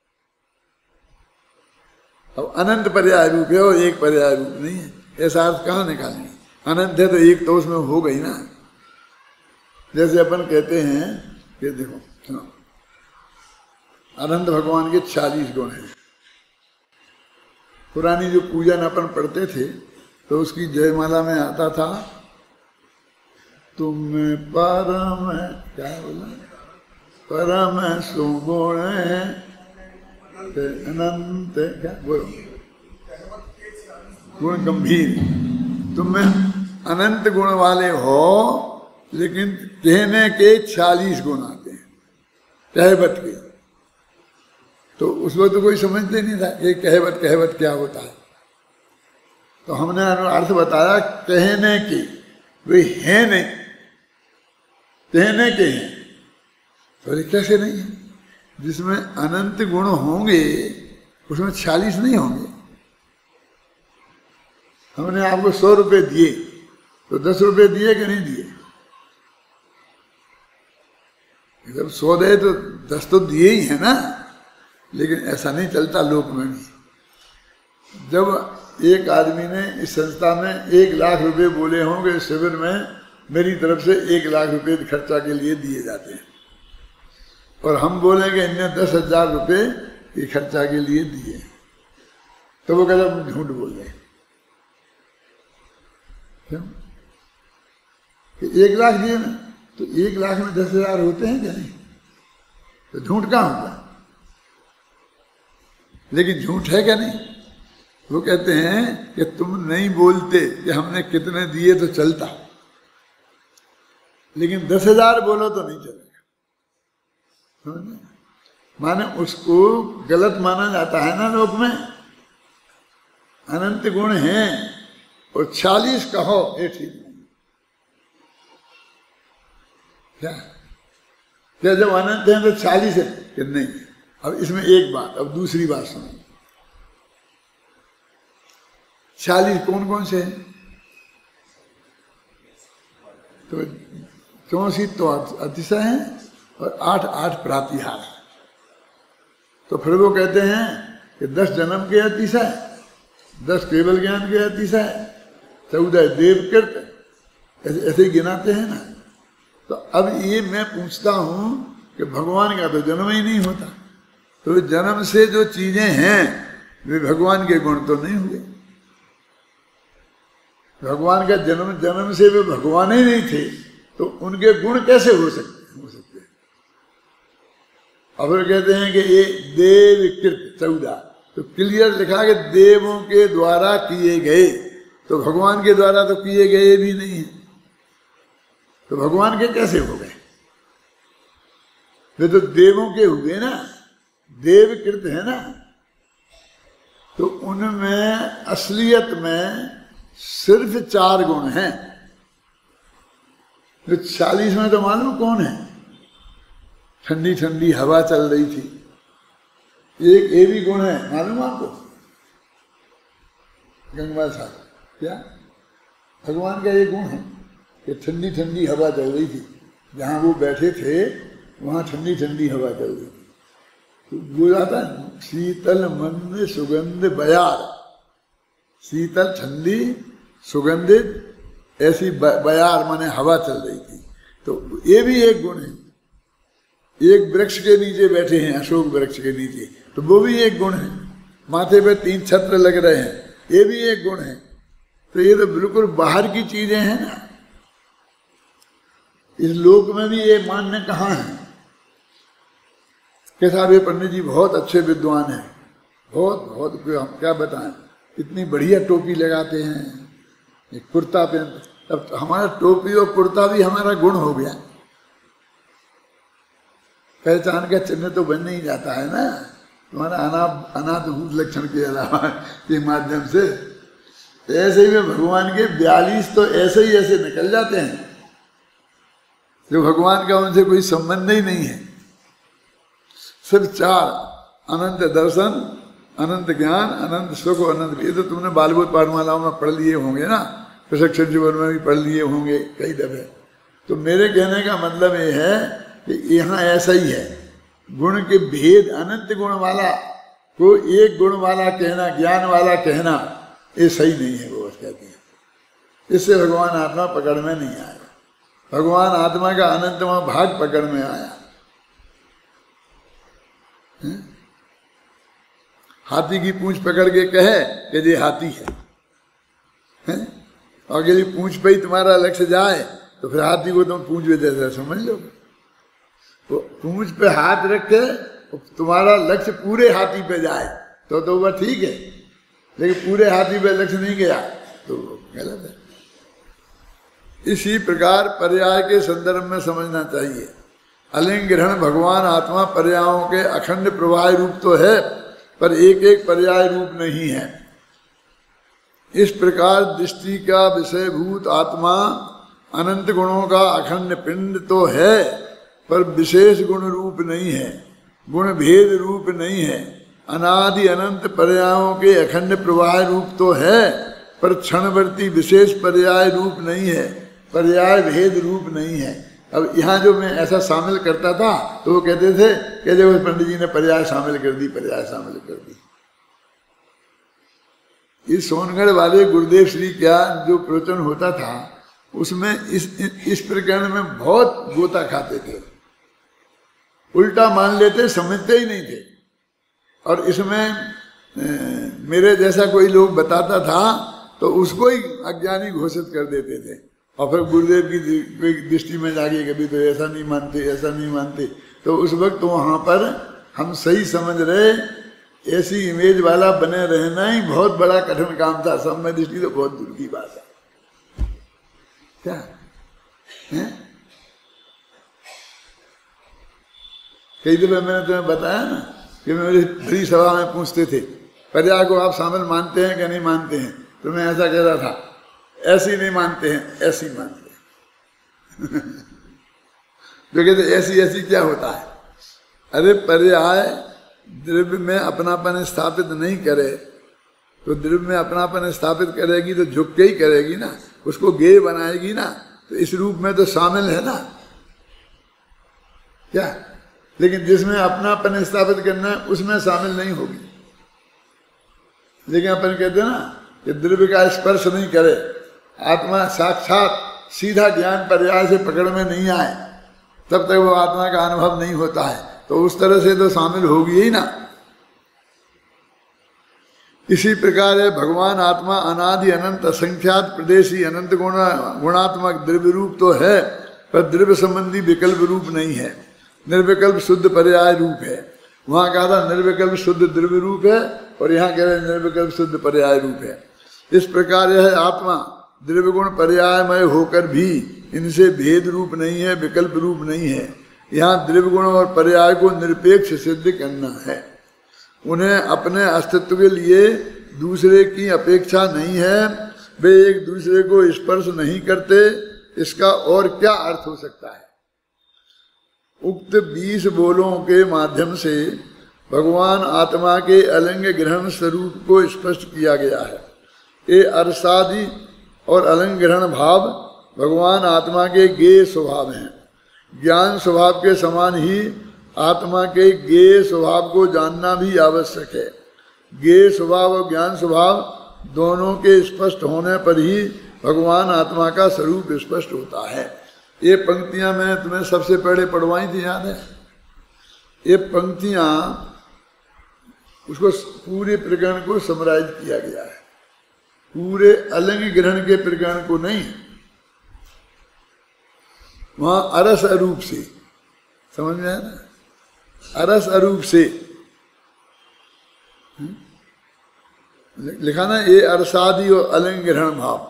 अब अनंत पर्याय रूप है और एक पर्याय रूप नहीं है, ऐसा अर्थ कहाँ निकालेंगे? अनंत है तो एक तो उसमें हो गई ना। जैसे अपन कहते हैं कि देखो सुनो, अनंत भगवान के चालीस गुण हैं। पुरानी जो पूजन अपन पढ़ते थे तो उसकी जयमाला में आता था तुम परम, क्या बोला, परम सुगुण अनंत, क्या बोलो, गुण गंभीर, तुम अनंत गुण वाले हो, लेकिन कहने के चालीस गुण आते हैं कहवत के। तो उस वक्त तो कोई समझते नहीं था कि कहवत कहवत क्या होता है। तो हमने अर्थ बताया कहने की, वे है नहीं, कहने के हैं। तो कैसे नहीं है? जिसमें अनंत गुण होंगे उसमें छियालीस नहीं होंगे। हमने आपको सौ रुपए दिए तो दस रुपए दिए कि नहीं दिए? जब सौ दे तो दस तो दिए ही है ना। लेकिन ऐसा नहीं चलता लोक में भी। जब एक आदमी ने इस संस्था में एक लाख रुपए बोले होंगे, शिविर में मेरी तरफ से एक लाख रुपए खर्चा के लिए दिए जाते हैं, और हम बोलेंगे इन्हें दस हजार रुपये ये खर्चा के लिए दिए, तो वो कहता हम झूठ बोल रहे। क्यों? एक लाख दिए ना, तो एक लाख में दस हजार होते हैं क्या? नहीं, तो झूठ कहाँ होगा? लेकिन झूठ है क्या नहीं? वो कहते हैं कि तुम नहीं बोलते कि हमने कितने दिए तो चलता, लेकिन दस हजार बोलो तो नहीं चलेगा। माने उसको गलत माना जाता है ना लोक में। अनंत गुण हैं और चालीस कहो ये ठीक नहीं। क्या क्या जब अनंत है तो चालीस है कि नहीं? अब इसमें एक बात, अब दूसरी बात सुनो। चालीस कौन कौन से हैं? तो चौंसी तो अतिशय है और आठ आठ प्रातिहार है। तो फिर वो कहते हैं कि दस जन्म के अतिशय, दस केवल ज्ञान के अतिशय, चौदह देवकृत, ऐसे ऐसे ही गिनाते हैं ना। तो अब ये मैं पूछता हूं कि भगवान का तो जन्म ही नहीं होता, तो जन्म से जो चीजें हैं वे भगवान के गुण तो नहीं हुए। भगवान का जन्म जन्म से वे भगवान ही नहीं थे, तो उनके गुण कैसे हो सकते हो सकते हैं? अब कहते हैं कि ये देवकृत चौदह, तो क्लियर लिखा कि देवों के द्वारा किए गए, तो भगवान के द्वारा तो किए गए भी नहीं है, तो भगवान के कैसे हो गए? वे तो देवों के हुए ना, देवकृत है ना। तो उनमें असलियत में सिर्फ चार गुण हैं। तो चालीस में तो मालूम कौन है? ठंडी ठंडी हवा चल रही थी, एक ये भी गुण है, मालूम आपको? गंगा साहब, क्या भगवान का ये गुण है कि ठंडी ठंडी हवा चल रही थी, जहां वो बैठे थे वहां ठंडी ठंडी हवा चल रही थी। तो बोला था शीतल मंद सुगंध बयार, शीतल ठंडी सुगंधित ऐसी बयार माने हवा चल रही थी। तो ये भी एक गुण है। एक वृक्ष के नीचे बैठे हैं, अशोक वृक्ष के नीचे, तो वो भी एक गुण है। माथे पे तीन छत्र लग रहे हैं, ये भी एक गुण है। तो ये तो बिल्कुल बाहर की चीजें हैं ना। इस लोक में भी ये मान्य कहाँ है कि साहब ये पंडित जी बहुत अच्छे विद्वान हैं, बहुत बहुत हम क्या बताएं, इतनी बढ़िया टोपी लगाते हैं, ये कुर्ता पहनते। अब तो हमारा टोपी और कुर्ता भी हमारा गुण हो गया, पहचान का चिन्ह तो बन नहीं जाता है ना तुम्हारा अनाथ अनाथभूत लक्षण के अलावा के माध्यम से। ऐसे ही में भगवान के बयालीस तो ऐसे ही ऐसे निकल जाते हैं जो भगवान का उनसे कोई संबंध ही नहीं है। सिर्फ चार, अनंत दर्शन, अनंत ज्ञान, अनंत सुख, अनंत। ये तो तुमने बालबोध पाठमालाओं में पढ़ लिए होंगे ना, प्रशिक्षण जीवन में भी पढ़ लिए होंगे कई दफे। तो मेरे कहने का मतलब ये है कि यहाँ ऐसा ही है, गुण के भेद, अनंत गुण वाला को एक गुण वाला कहना, ज्ञान वाला कहना, ये सही नहीं है। वो कहते हैं इससे भगवान आत्मा पकड़ में नहीं आएगा। भगवान आत्मा का अनंतमा भाग पकड़ में आया। है? हाथी की पूंछ पकड़ के कहे कि ये हाथी है, है? और यदि पूंछ पे ही तुम्हारा लक्ष्य जाए तो फिर हाथी को तुम पूंछ पे जैसा समझ लो। तो पूंछ पे हाथ रखे तुम्हारा लक्ष्य पूरे हाथी पे जाए तो तो वह ठीक है, लेकिन पूरे हाथी पे लक्ष्य नहीं गया तो गलत है। इसी प्रकार पर्याय के संदर्भ में समझना चाहिए। अलिंग ग्रहण भगवान आत्मा पर्यायों के अखंड प्रवाह रूप तो है, पर एक एक पर्याय रूप नहीं है। इस प्रकार दृष्टि का विषयभूत आत्मा अनंत गुणों का अखंड पिंड तो है, पर विशेष गुण रूप नहीं है, गुण भेद रूप नहीं है। अनादि अनंत पर्यायों के अखंड प्रवाह रूप तो है, पर क्षणवर्ती विशेष पर्याय रूप नहीं है, पर्याय भेद रूप नहीं है। अब यहाँ जो मैं ऐसा शामिल करता था तो वो कहते थे कि जब पंडित जी ने पर्याय शामिल कर दी, पर्याय शामिल कर दी। इस सोनगढ़ वाले गुरुदेव श्री का जो प्रवचन होता था उसमें इस इस प्रकरण में बहुत गोता खाते थे, उल्टा मान लेते, समझते ही नहीं थे। और इसमें ए, मेरे जैसा कोई लोग बताता था तो उसको ही अज्ञानी घोषित कर देते थे। और फिर गुरुदेव की दृष्टि में जाके कभी तो ऐसा नहीं मानते, ऐसा नहीं मानते। तो उस वक्त तो वहाँ पर हम सही समझ रहे, ऐसी इमेज वाला बने रहना ही बहुत बड़ा कठिन काम था। सब में दृष्टि तो बहुत दूर की बात है। क्या है? कई दफे मैंने तुम्हें बताया ना कि मेरी बड़ी सभा में पूछते थे पर्याय को आप शामिल मानते हैं कि नहीं मानते हैं, तो मैं ऐसा कह रहा था ऐसी नहीं मानते हैं, ऐसी मानते हैं। जो कहते ऐसी ऐसी क्या होता है? अरे पर्याय द्रव्य में अपनापन स्थापित नहीं करे तो द्रव्य में अपनापन स्थापित करेगी तो झुक के ही करेगी ना, उसको गेय बनाएगी ना। तो तो इस रूप में तो शामिल है ना क्या, लेकिन जिसमें अपनापन स्थापित करना है उसमें शामिल नहीं होगी। लेकिन अपन कहते हैं ना कि द्रव्य का स्पर्श नहीं करे, आत्मा साक्षात सीधा ज्ञान पर्याय से पकड़ में नहीं आए तब तक वो आत्मा का अनुभव नहीं होता है, तो उस तरह से तो शामिल होगी ही ना। इसी प्रकार है भगवान आत्मा अनादि अनंत असंख्यात प्रदेशी अनंत गुण गुणात्मक द्रव्य रूप तो है, पर द्रव्य संबंधी विकल्प रूप नहीं है, निर्विकल्प शुद्ध पर्याय रूप है। वहां कहा था निर्विकल्प शुद्ध द्रव्य रूप है और यहाँ कह रहे निर्विकल्प शुद्ध पर्याय रूप है। इस प्रकार यह आत्मा द्रव्य गुण पर्यायमय होकर भी इनसे भेद रूप नहीं है, विकल्प रूप नहीं है। यहाँ द्रव्य गुण और पर्याय को निरपेक्ष सिद्ध करना है। उन्हें अपने अस्तित्व के लिए दूसरे की अपेक्षा नहीं है, वे एक दूसरे को स्पर्श नहीं करते, इसका और क्या अर्थ हो सकता है। उक्त बीस बोलों के माध्यम से भगवान आत्मा के अलंग ग्रहण स्वरूप को स्पष्ट किया गया है। ये अरसादि और अलंग ग्रहण भाव भगवान आत्मा के गेय स्वभाव हैं। ज्ञान स्वभाव के समान ही आत्मा के गेय स्वभाव को जानना भी आवश्यक है। गेय स्वभाव और ज्ञान स्वभाव दोनों के स्पष्ट होने पर ही भगवान आत्मा का स्वरूप स्पष्ट होता है। ये पंक्तियां मैं तुम्हें सबसे पहले पढ़वाई थी, याद है? ये पंक्तियां उसको पूरे प्रकरण को समराइज किया गया है, पूरे अलंग ग्रहण के प्रकरण को नहीं। वहां अरस अरूप से, समझ में आया ना, अरस अरूप से लिखा ना, ये अरसादी और अलंग ग्रहण भाव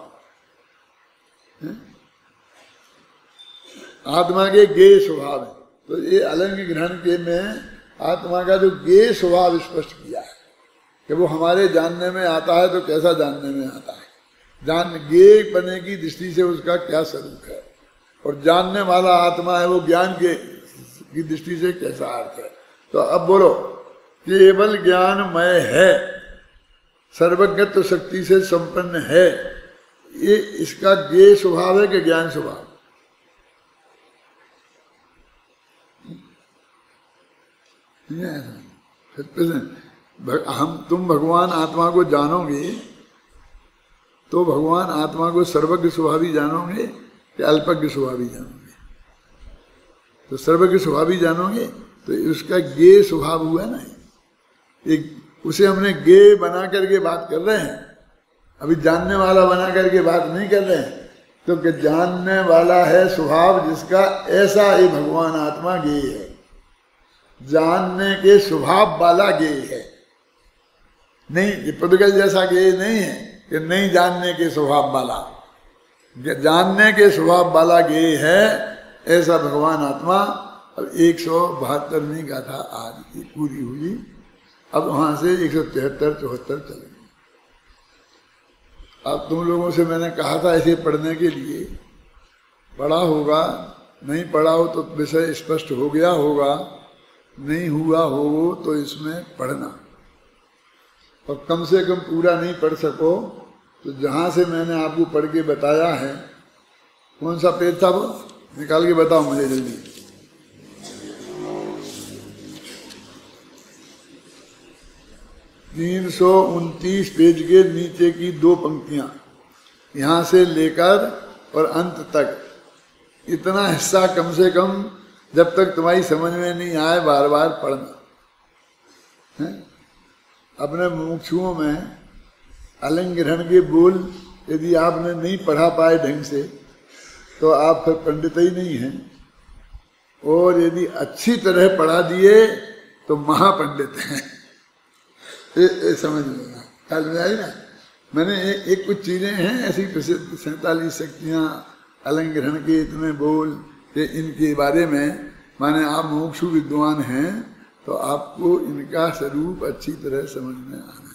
आत्मा के गेय स्वभाव है। तो ये अलंग ग्रहण के में आत्मा का जो गेय स्वभाव स्पष्ट किया है कि वो हमारे जानने में आता है, तो कैसा जानने में आता है, जान गेय बने की दृष्टि से उसका क्या स्वरूप है, और जानने वाला आत्मा है वो ज्ञान के की दृष्टि से कैसा अर्थ है। तो अब बोलो, केवल ज्ञानमय है, सर्वज्ञत्व शक्ति से संपन्न है, ये इसका गेय स्वभाव है कि ज्ञान स्वभाव? हम तुम भगवान आत्मा को जानोगे तो भगवान आत्मा को सर्वज्ञ स्वभावी जानोगे कि अल्पज्ञ स्वभावी जानोगे? तो सर्वज्ञ स्वभावी जानोगे तो उसका गेय स्वभाव हुआ ना। एक उसे हमने गेय बना करके बात कर रहे हैं, अभी जानने वाला बना करके बात नहीं कर रहे हैं। तो कि जानने वाला है स्वभाव जिसका, ऐसा ही भगवान आत्मा गेय है। जानने के स्वभाव वाला गेय है, नहीं पुद्गल जैसा गेय नहीं है कि नहीं जानने के स्वभाव वाला। जानने के स्वभाव वाला गेय है, ऐसा भगवान आत्मा। अब एक सौ बहत्तरवीं गाथा आज की पूरी हुई, अब वहां से एक सौ तिहत्तर चौहत्तर चलेंगे। अब तुम लोगों से मैंने कहा था ऐसे पढ़ने के लिए, पढ़ा होगा, नहीं पढ़ा हो तो विषय स्पष्ट हो गया होगा, नहीं हुआ हो तो इसमें पढ़ना। और कम से कम पूरा नहीं पढ़ सको तो जहाँ से मैंने आपको पढ़ के बताया है, कौन सा पेज था वो निकाल के बताओ मुझे जल्दी। तीन सौ उनतीस पेज के नीचे की दो पंक्तियां, यहाँ से लेकर और अंत तक, इतना हिस्सा कम से कम जब तक तुम्हारी समझ में नहीं आए बार बार पढ़ना है। अपने मुमुक्षुओं में अलंग ग्रहण के बोल यदि आपने नहीं पढ़ा पाए ढंग से तो आप फिर पंडित ही नहीं हैं, और यदि अच्छी तरह पढ़ा दिए तो महापंडित हैं। ए, ए, समझ लेना, ख्याल में आई ना। मैंने ए, एक कुछ चीज़ें हैं ऐसी प्रसिद्ध, सैंतालीस शक्तियाँ, अलंग ग्रहण के इतने बोल कि इनके बारे में माने आप मुमुक्षु विद्वान हैं तो आपको इनका स्वरूप अच्छी तरह समझ में आना है।